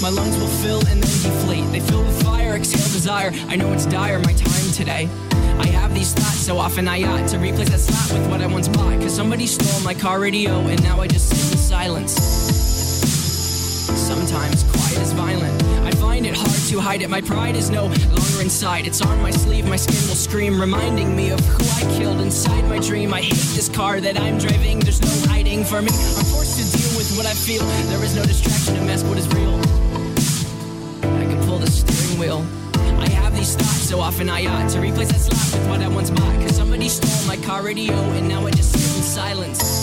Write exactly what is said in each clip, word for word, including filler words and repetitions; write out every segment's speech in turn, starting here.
My lungs will fill and then deflate. They fill with fire, exhale desire. I know it's dire, my time today. I have these thoughts so often I ought to replace that slot with what I once bought. Cause somebody stole my car radio and now I just sit in silence. Sometimes quiet is violent. I find it hard to hide it. My pride is no longer inside. It's on my sleeve, my skin will scream, reminding me of who I killed inside my dream. I hate this car that I'm driving. There's no hiding for me. I'm forced to deal with what I feel. There is no distraction to mess what is real. I can pull the steering wheel. I have these thoughts so often I ought to replace that slot with what I once bought. Cause somebody stole my car radio and now I just sit in silence.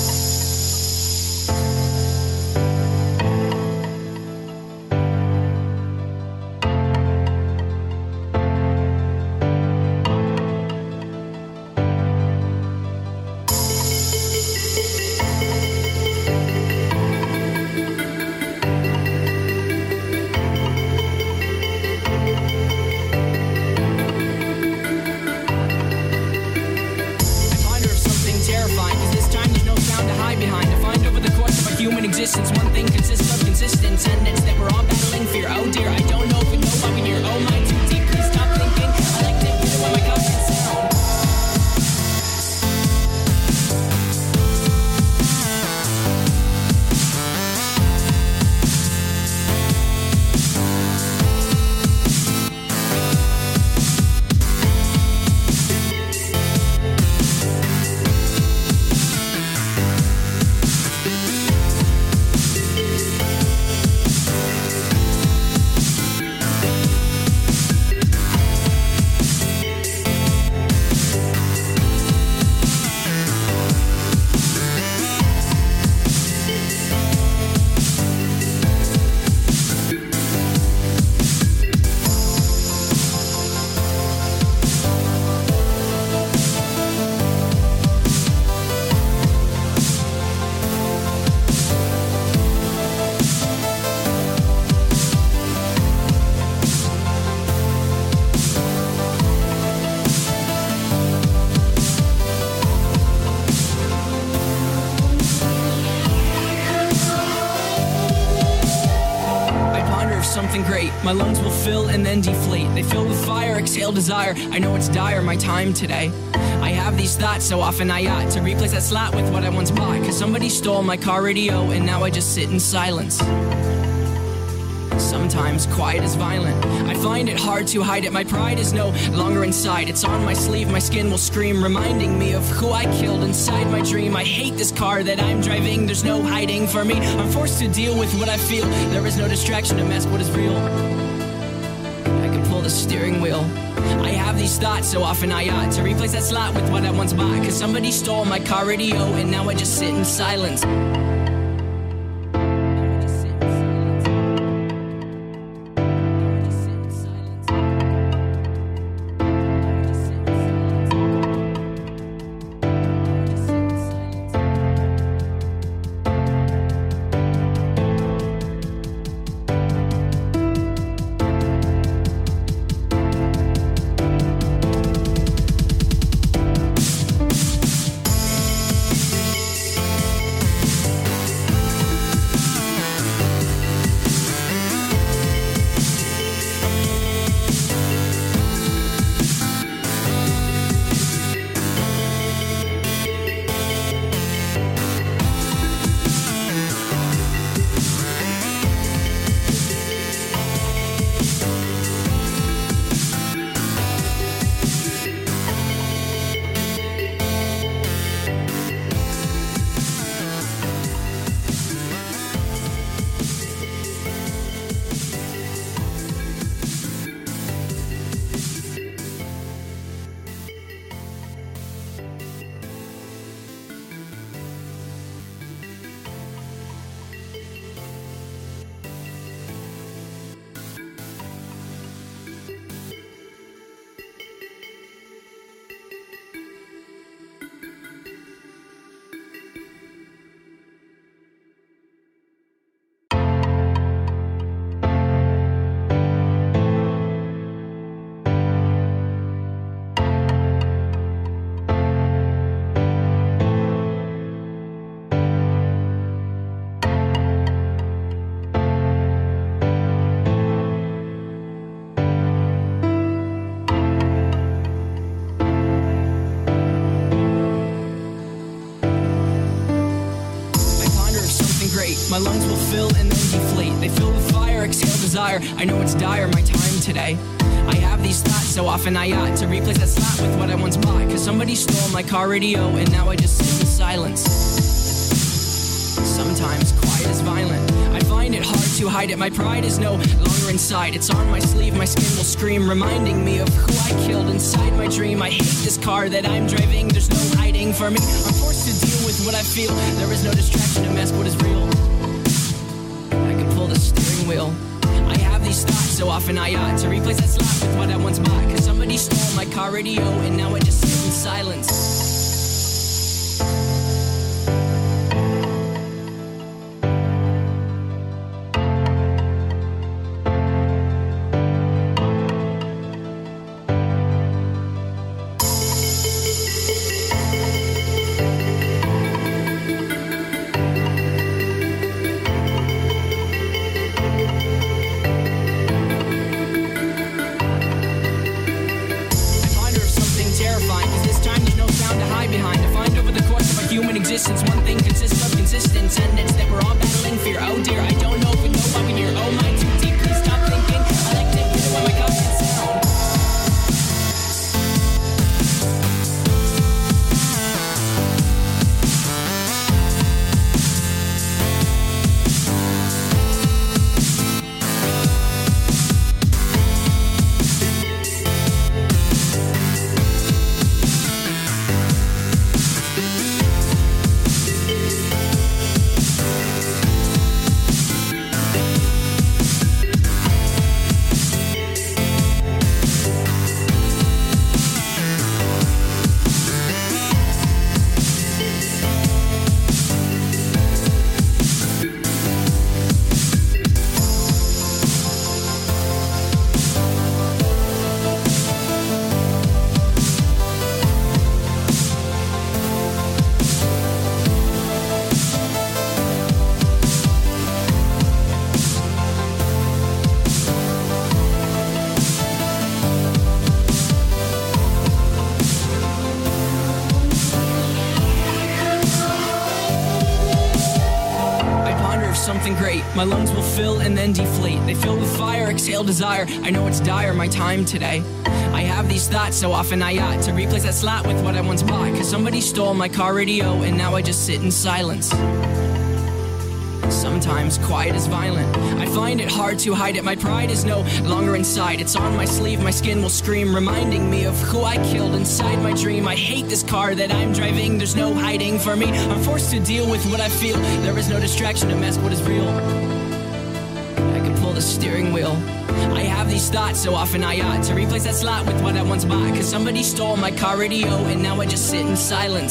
One thing consists of consistent tenets that we're all battling fear. Oh dear, I don't know if we know why we're here. Oh my, too deep, please stop thinking. I like to hear what my confidence sound. Something great. My lungs will fill and then deflate. They fill with fire, exhale desire. I know it's dire, my time today. I have these thoughts so often I ought to replace that slot with what I once bought. Cause somebody stole my car radio and now I just sit in silence. Sometimes quiet is violent. I find it hard to hide it. My pride is no longer inside. It's on my sleeve, my skin will scream, reminding me of who I killed inside my dream. I hate this car that I'm driving. There's no hiding for me. I'm forced to deal with what I feel. There is no distraction to mess what is real. I can pull the steering wheel. I have these thoughts so often I ought to replace that slot with what I once bought. Cause somebody stole my car radio and now I just sit in silence. My lungs will fill and then deflate. They fill with fire, exhale desire. I know it's dire, my time today. I have these thoughts so often I ought to replace that slot with what I once bought. Cause somebody stole my car radio and now I just sit in silence. Sometimes quiet is violent. I find it hard to hide it. My pride is no longer inside. It's on my sleeve, my skin will scream, reminding me of who I killed inside my dream. I hate this car that I'm driving, there's no hiding for me. I'm forced to deal with what I feel. There is no distraction to mask what is real. I can pull the steering wheel. I have these thoughts so often I ought to replace that slot with what I once bought. Cause somebody stole my car radio and now I just sit in silence. One thing consists of consistent tenets that we're all battling fear. Oh dear, I don't know if we know why we're here. Oh my, too deep, please stop thinking. I like to hear what my comments sound. Something great. My lungs will fill and then deflate. They fill with fire, exhale desire. I know it's dire, my time today. I have these thoughts so often I ought to replace that slot with what I once bought. Cause somebody stole my car radio and now I just sit in silence. Sometimes quiet is violent. I find it hard to hide it. My pride is no longer inside. It's on my sleeve, my skin will scream, reminding me of who I killed inside my dream. I hate this car that I'm driving, there's no hiding for me. I'm forced to deal with what I feel. There is no distraction to mask what is real. I can pull the steering wheel. I have these thoughts so often I ought to replace that slot with what I once bought. Cause somebody stole my car radio and now I just sit in silence.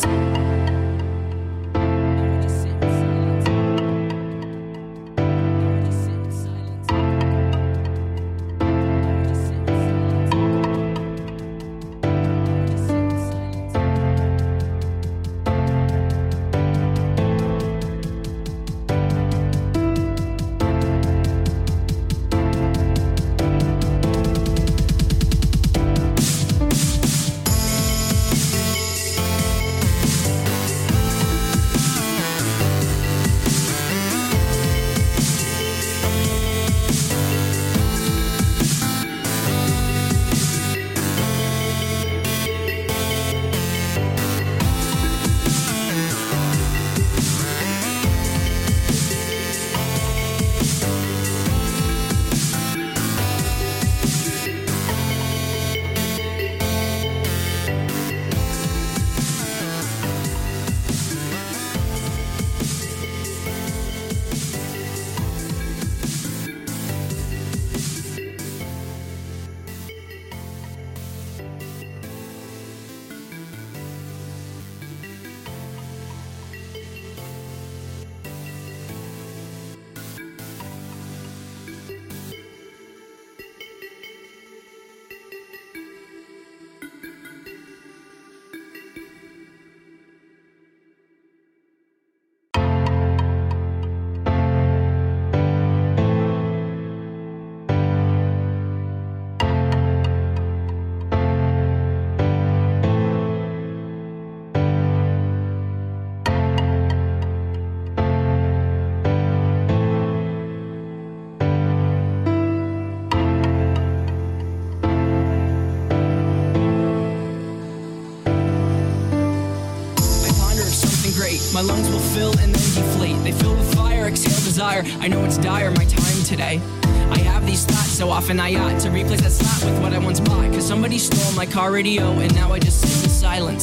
My lungs will fill and then deflate. They fill with fire, exhale desire. I know it's dire, my time today. I have these thoughts so often I ought to replace that slap with what I once bought. Cause somebody stole my car radio and now I just sit in silence.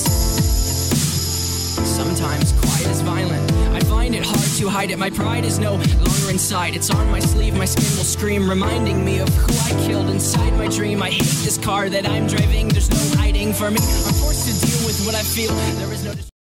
Sometimes quiet is violent. I find it hard to hide it. My pride is no longer inside. It's on my sleeve, my skin will scream, reminding me of who I killed inside my dream. I hate this car that I'm driving. There's no hiding for me. I'm forced to deal with what I feel. There is no